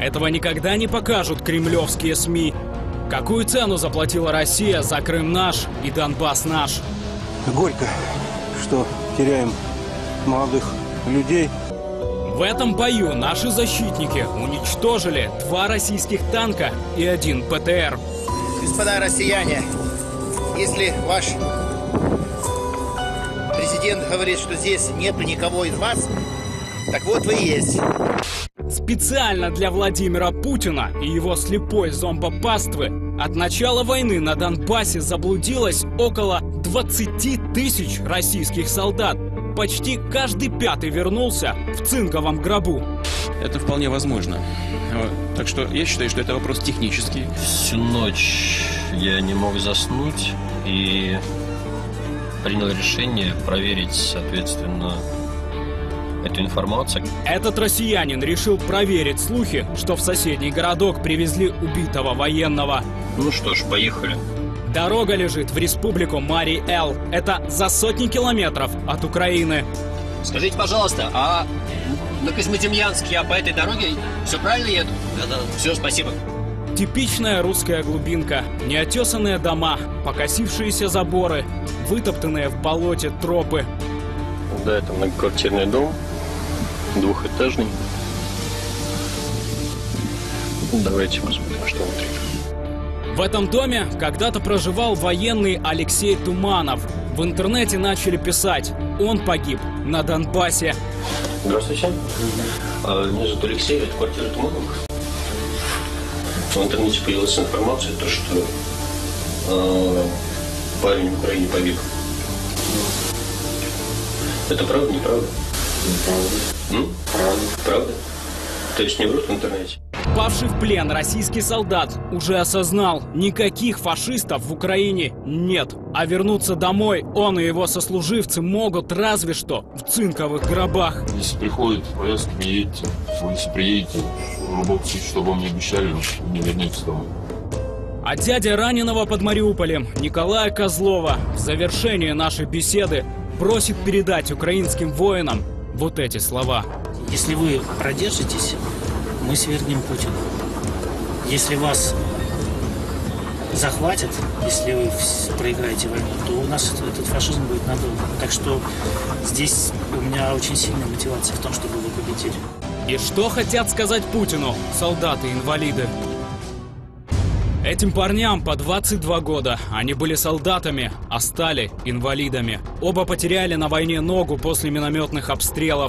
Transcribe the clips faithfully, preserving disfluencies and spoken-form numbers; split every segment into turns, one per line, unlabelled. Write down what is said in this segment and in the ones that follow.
Этого никогда не покажут кремлевские СМИ. Какую цену заплатила Россия за Крым наш и Донбасс наш?
Горько, что теряем молодых людей.
В этом бою наши защитники уничтожили два российских танка и один ПТР.
Господа россияне, если ваш президент говорит, что здесь нету никого из вас, так вот вы и есть.
Специально для Владимира Путина и его слепой зомбопаствы от начала войны на Донбассе заблудилось около двадцати тысяч российских солдат. Почти каждый пятый вернулся в цинковом гробу.
Это вполне возможно. Так что я считаю, что это вопрос технический.
Всю ночь я не мог заснуть и принял решение проверить, соответственно, эту информацию.
Этот россиянин решил проверить слухи, что в соседний городок привезли убитого военного.
Ну что ж, поехали.
Дорога лежит в республику Марий-Эл. Это за сотни километров от Украины.
Скажите, пожалуйста, а на Козьмодемьянск я по этой дороге все правильно еду? Да-да. Все, спасибо.
Типичная русская глубинка. Неотесанные дома, покосившиеся заборы, вытоптанные в болоте тропы.
Да, это многоквартирный дом, двухэтажный. Давайте посмотрим, что внутри.
В этом доме когда-то проживал военный Алексей Туманов. В интернете начали писать: он погиб на Донбассе.
Здравствуйте. А, меня зовут Алексей, это квартира Тумановых. В интернете появилась информация, то, что э, парень в Украине погиб. Это правда, неправда? Неправда. Правда. Правда? То есть не врут в интернете?
Павший в плен российский солдат уже осознал, никаких фашистов в Украине нет. А вернуться домой он и его сослуживцы могут разве что в цинковых гробах.
Если приходит поездка, не едете. Если приедете, в любом случае, что вам не обещали, не вернетесь домой.
А дядя раненого под Мариуполем Николая Козлова в завершении нашей беседы просит передать украинским воинам вот эти слова.
Если вы продержитесь, мы свергнем Путина. Если вас захватят, если вы проиграете войну, то у нас этот фашизм будет надолго. Так что здесь у меня очень сильная мотивация в том, чтобы вы победили.
И что хотят сказать Путину солдаты-инвалиды? Этим парням по двадцать два года. Они были солдатами, а стали инвалидами. Оба потеряли на войне ногу после минометных обстрелов.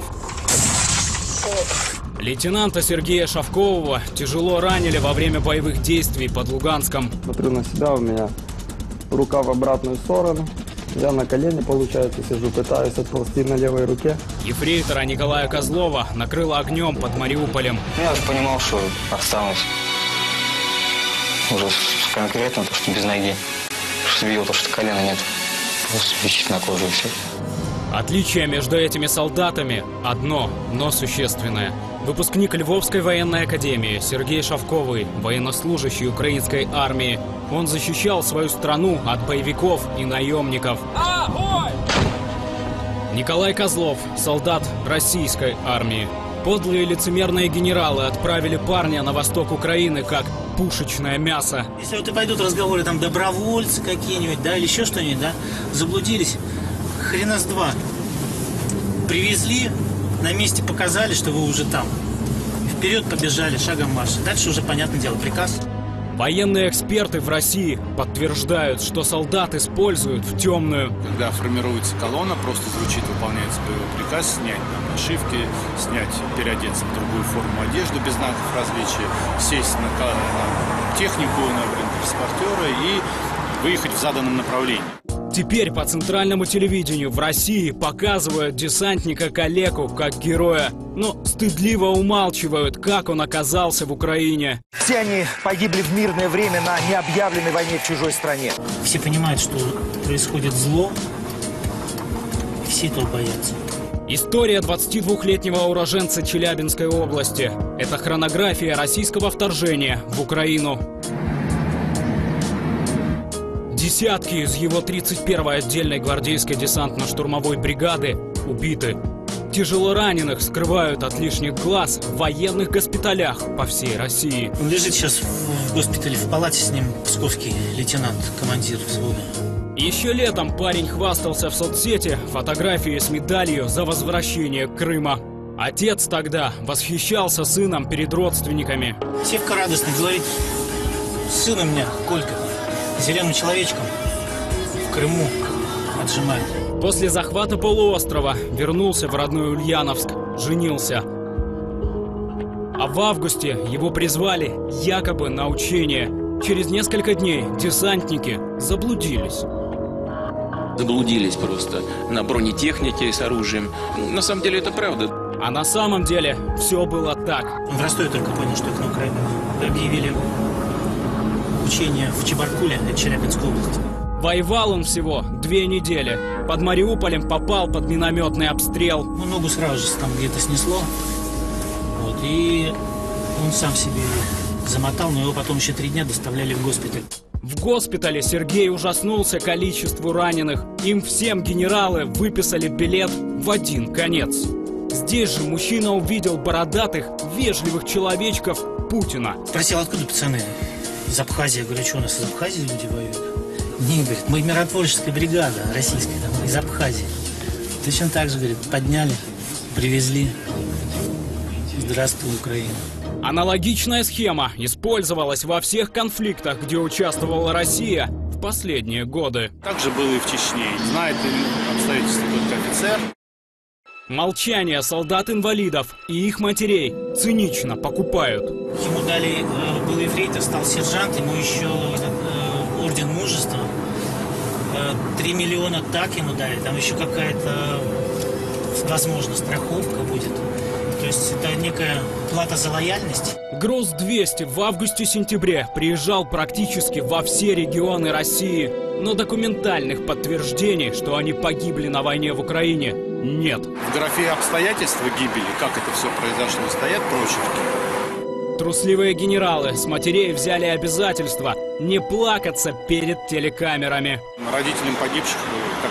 Лейтенанта Сергея Шавкового тяжело ранили во время боевых действий под Луганском.
Смотрю на себя, у меня рука в обратную сторону. Я на колене, получается, сижу, пытаюсь отползти на левой руке.
Ефрейтора Николая Козлова накрыло огнем под Мариуполем.
Я понимал, что останусь уже конкретно, то, что без ноги. Что видел, то, что колена нет. Просто висит на коже и все.
Отличие между этими солдатами одно, но существенное. Выпускник Львовской военной академии Сергей Шавковый, военнослужащий украинской армии. Он защищал свою страну от боевиков и наемников. Огонь! Николай Козлов, солдат российской армии. Подлые лицемерные генералы отправили парня на восток Украины как пушечное мясо.
Если вот и пойдут разговоры, там, добровольцы какие-нибудь, да, или еще что-нибудь, да, заблудились, хрена с два. Привезли, на месте показали, что вы уже там. Вперед побежали, шагом марш. Дальше уже, понятное дело, приказ.
Военные эксперты в России подтверждают, что солдат используют в темную.
Когда формируется колонна, просто звучит, выполняется боевой приказ, снять там нашивки, снять, переодеться в другую форму одежды без знаков различия, сесть на, на технику, на бронетранспортера и выехать в заданном направлении.
Теперь по центральному телевидению в России показывают десантника Калеку как героя, но стыдливо умалчивают, как он оказался в Украине.
Все они погибли в мирное время на необъявленной войне в чужой стране.
Все понимают, что происходит зло, и все этого боятся.
История двадцатидвухлетнего уроженца Челябинской области. Это хронография российского вторжения в Украину. Десятки из его тридцать первой отдельной гвардейской десантно-штурмовой бригады убиты. Тяжелораненых скрывают от лишних глаз в военных госпиталях по всей России.
Он лежит сейчас в госпитале, в палате с ним псковский лейтенант, командир взвода.
Еще летом парень хвастался в соцсети фотографией с медалью за возвращение Крыма. Отец тогда восхищался сыном перед родственниками.
Севка радостно говорит: сын у меня, Колька, зеленым человечком в Крыму отжимает.
После захвата полуострова вернулся в родной Ульяновск, женился. А в августе его призвали якобы на учение. Через несколько дней десантники заблудились.
Заблудились просто на бронетехнике с оружием. На самом деле это правда.
А на самом деле все было так.
В Ростове только понял, что это на Украине. Объявили учение в Чебаркуле, это Челябинская область.
Воевал он всего две недели. Под Мариуполем попал под минометный обстрел.
Ну, ногу сразу же там где-то снесло. Вот, и он сам себе замотал, но его потом еще три дня доставляли в госпиталь.
В госпитале Сергей ужаснулся количеству раненых. Им всем генералы выписали билет в один конец. Здесь же мужчина увидел бородатых, вежливых человечков Путина.
Спросил, откуда пацаны? Из Абхазии. Я говорю, что у нас из Абхазии люди воюют? Не, говорит, мы миротворческая бригада российская, там, из Абхазии. Точно так же, говорит, подняли, привезли. Здравствуй, Украина.
Аналогичная схема использовалась во всех конфликтах, где участвовала Россия в последние годы.
Так же было и в Чечне. Знает обстоятельства только офицер.
Молчание солдат-инвалидов и их матерей цинично покупают.
Ему дали, э, был ефрейтор, стал сержант, ему еще э, орден мужества. Три э, миллиона так ему дали, там еще какая-то, возможно, страховка будет. То есть это некая плата за лояльность.
Груз двести в августе-сентябре приезжал практически во все регионы России. Но документальных подтверждений, что они погибли на войне в Украине, нет.
В графе обстоятельства гибели, как это все произошло, стоят прочерки.
Трусливые генералы с матерей взяли обязательство не плакаться перед телекамерами.
Родителям погибших, как,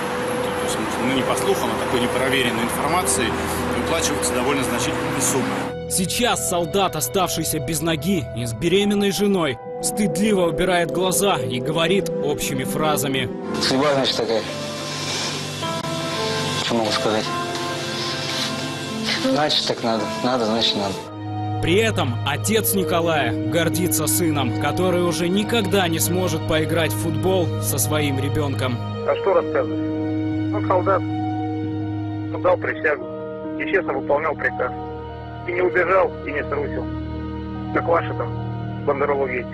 ну не по слухам, а такой непроверенной информации, выплачиваются довольно значительные суммы.
Сейчас солдат, оставшийся без ноги и с беременной женой, стыдливо убирает глаза и говорит общими фразами.
Судьба, значит, такая. Что могу сказать? Значит, так надо. Надо, значит, надо.
При этом отец Николая гордится сыном, который уже никогда не сможет поиграть в футбол со своим ребенком.
А что рассказывать? Он солдат. Он дал присягу и честно выполнял приказ. И не убежал, и не струсил. Как ваши там бандеролы есть.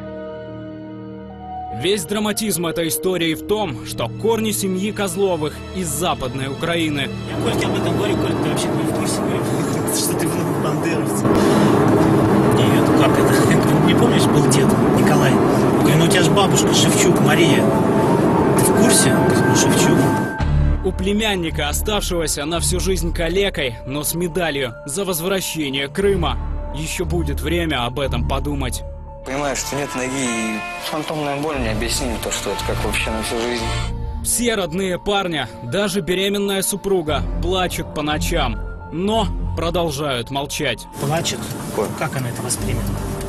Весь драматизм этой истории в том, что корни семьи Козловых из Западной Украины.
Я Кольке об этом говорю, Колька, ты вообще не в курсе, говорю, что ты внук бандеровца. Нет, как это? Не помнишь, был дед Николай? Я говорю, ну у тебя же бабушка Шевчук Мария. Ты в курсе? Ну, Шевчук.
У племянника, оставшегося на всю жизнь калекой, но с медалью за возвращение Крыма, еще будет время об этом подумать.
Понимаю, что нет ноги, и фантомная боль не объяснит то, что это как вообще на всю жизнь.
Все родные парня, даже беременная супруга, плачут по ночам, но продолжают молчать.
Плачет? Как она это воспримет?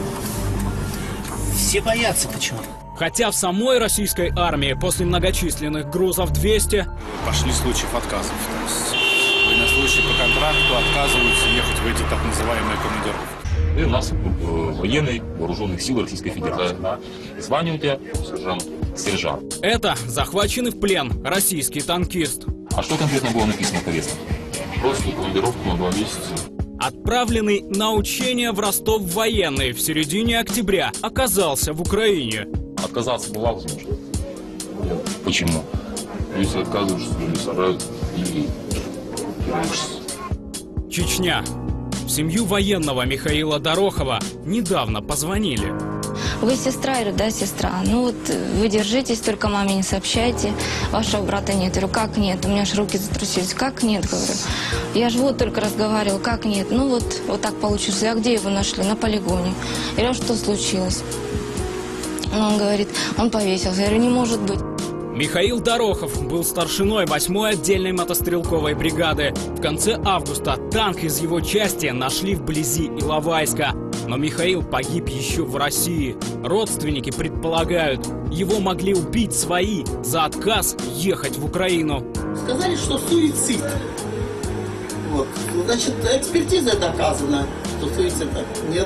Все боятся почему-то.
Хотя в самой российской армии после многочисленных грузов двести
пошли случаев отказов. То есть военнослужащие по контракту отказываются ехать в эти так называемые командировки.
Ты у нас военный вооруженных сил Российской Федерации. Звание у тебя сержант. Сержант.
Это захваченный в плен российский танкист.
А что конкретно было написано в повестке? Просто командировку на два месяца.
Отправленный на учение в Ростов военный в середине октября оказался в Украине.
Отказаться была возможно. Почему? Если отказываешься, то не сажают и теряешься.
Чечня. В семью военного Михаила Дорохова недавно позвонили.
Вы сестра? Я говорю, да, сестра. Ну вот вы держитесь, только маме не сообщайте. Вашего брата нет. Я говорю, как нет? У меня аж руки затрусились. Как нет? Говорю. Я же вот только разговаривал. Как нет? Ну вот, вот так получилось. А где его нашли? На полигоне. Я говорю, что случилось? Он говорит, он повесился. Я говорю, не может быть.
Михаил Дорохов был старшиной восьмой отдельной мотострелковой бригады. В конце августа танк из его части нашли вблизи Иловайска. Но Михаил погиб еще в России. Родственники предполагают, его могли убить свои за отказ ехать в Украину.
Сказали, что суицид. Вот. Значит, экспертиза доказана, что суицида нет.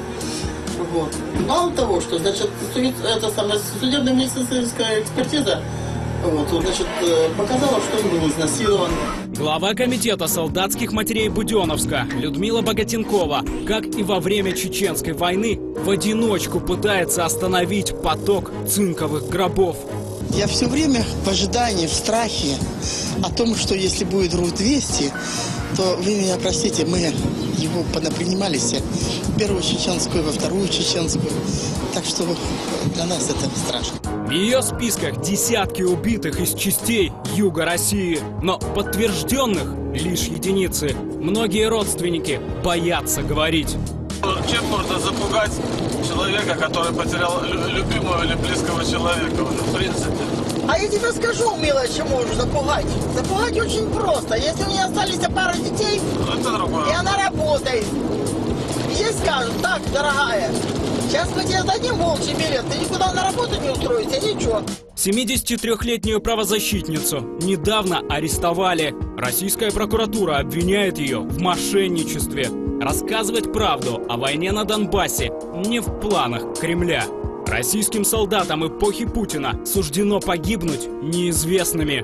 Вот. Мало того, что, значит, это самая судебно-медицинская экспертиза вот, значит, показала, что он был изнасилован.
Глава комитета солдатских матерей Буденновска Людмила Богатенкова, как и во время Чеченской войны, в одиночку пытается остановить поток цинковых гробов.
Я все время в ожидании, в страхе о том, что если будет РУ двести, то вы меня простите, мы его понапринимались в первую чеченскую, во вторую чеченскую. Так что для нас это страшно.
В ее списках десятки убитых из частей юга России, но подтвержденных лишь единицы. Многие родственники боятся говорить.
Чем можно запугать человека, который потерял любимого или близкого человека уже, в принципе?
А я тебе скажу, милая, чем можно запугать. Запугать очень просто. Если у меня остались пара детей, и она работает, ей скажут: так, дорогая, сейчас мы тебе дадим волчий билет, ты никуда на работу не устроишься, ничего.
семидесятитрёхлетнюю правозащитницу недавно арестовали. Российская прокуратура обвиняет ее в мошенничестве. Рассказывать правду о войне на Донбассе не в планах Кремля. Российским солдатам эпохи Путина суждено погибнуть неизвестными.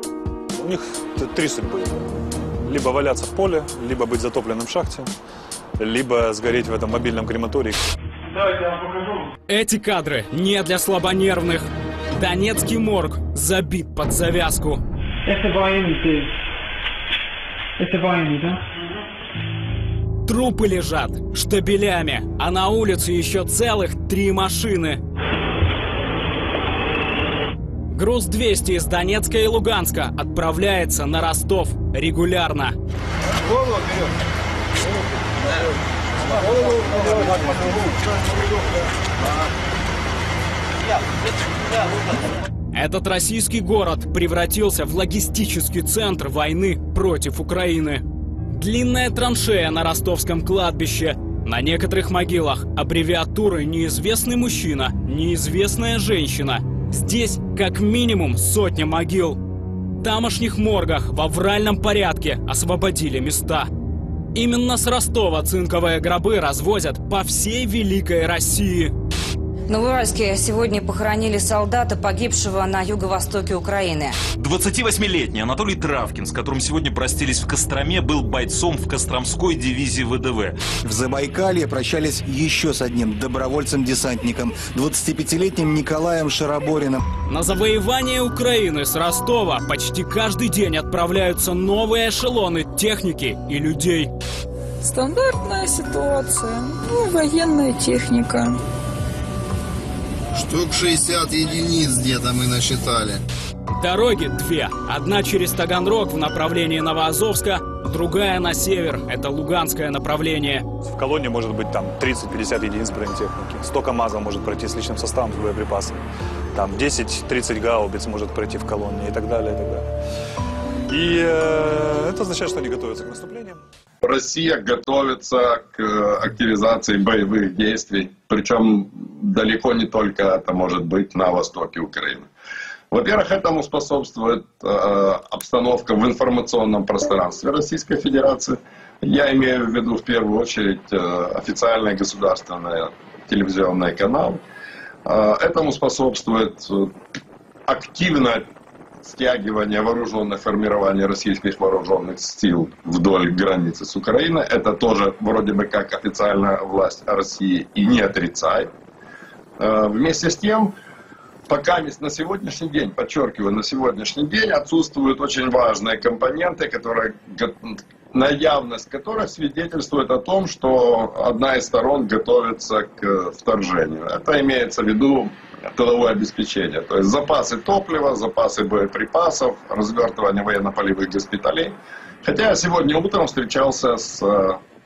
У них три судьбы. Либо валяться в поле, либо быть затопленным в шахте, либо сгореть в этом мобильном крематории.
Давайте я вам покажу.
Эти кадры не для слабонервных. Донецкий морг забит под завязку.
Это военный. Это военный, да?
Трупы лежат штабелями, а на улице еще целых три машины. Груз двести из Донецка и Луганска отправляется на Ростов регулярно.
Голову вперед.
Этот российский город превратился в логистический центр войны против Украины. Длинная траншея на ростовском кладбище. На некоторых могилах аббревиатуры «Неизвестный мужчина», «Неизвестная женщина». Здесь как минимум сотня могил. В тамошних моргах в авральном порядке освободили места. Именно с Ростова цинковые гробы развозят по всей Великой России.
В Новоуральске сегодня похоронили солдата, погибшего на юго-востоке Украины.
двадцативосьмилетний Анатолий Травкин, с которым сегодня простились в Костроме, был бойцом в Костромской дивизии ВДВ.
В Забайкалье прощались еще с одним добровольцем-десантником, двадцатипятилетним Николаем Шаробориным.
На завоевание Украины с Ростова почти каждый день отправляются новые эшелоны техники и людей.
Стандартная ситуация. Ну, военная техника.
Штук шестьдесят единиц где-то мы насчитали.
Дороги две. Одна через Таганрог в направлении Новоазовска, другая на север. Это Луганское направление.
В колонне может быть там тридцать-пятьдесят единиц бронетехники. сто КАМАЗов может пройти с личным составом, с боеприпасами. Там десять-тридцать гаубиц может пройти в колонне и так далее, и так далее. И э, это означает, что они готовятся к наступлению.
Россия готовится к активизации боевых действий, причем далеко не только это может быть на востоке Украины. Во-первых, этому способствует э, обстановка в информационном пространстве Российской Федерации. Я имею в виду в первую очередь э, официальные государственные телевизионные каналы. Э, этому способствует э, активное стягивание вооруженных формирований российских вооруженных сил вдоль границы с Украиной. Это тоже вроде бы как официальная власть России и не отрицает. Вместе с тем, пока на сегодняшний день, подчеркиваю, на сегодняшний день отсутствуют очень важные компоненты, которые, наявность которых свидетельствует о том, что одна из сторон готовится к вторжению. Это имеется в виду тыловое обеспечение, то есть запасы топлива, запасы боеприпасов, развертывание военно-полевых госпиталей. Хотя я сегодня утром встречался с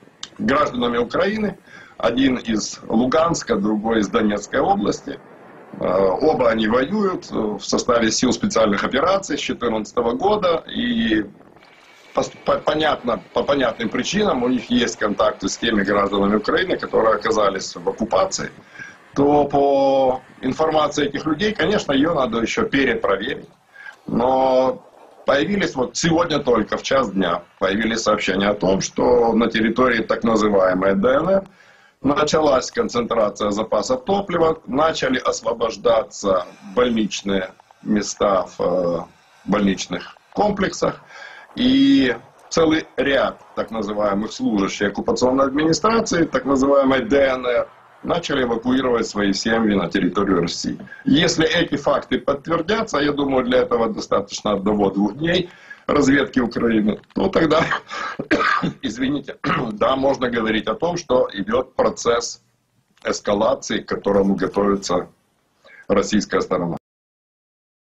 гражданами Украины, один из Луганска, другой из Донецкой области. Оба они воюют в составе сил специальных операций с две тысячи четырнадцатого года. И по, понятно, по понятным причинам у них есть контакты с теми гражданами Украины, которые оказались в оккупации. То по информации этих людей, конечно, ее надо еще перепроверить. Но появились вот сегодня только в час дня появились сообщения о том, что на территории так называемой ДНР началась концентрация запасов топлива, начали освобождаться больничные места в больничных комплексах. И целый ряд так называемых служащих оккупационной администрации, так называемой ДНР, начали эвакуировать свои семьи на территорию России. Если эти факты подтвердятся, я думаю, для этого достаточно одного-двух дней разведки Украины, то тогда, извините, да, можно говорить о том, что идет процесс эскалации, к которому готовится российская сторона.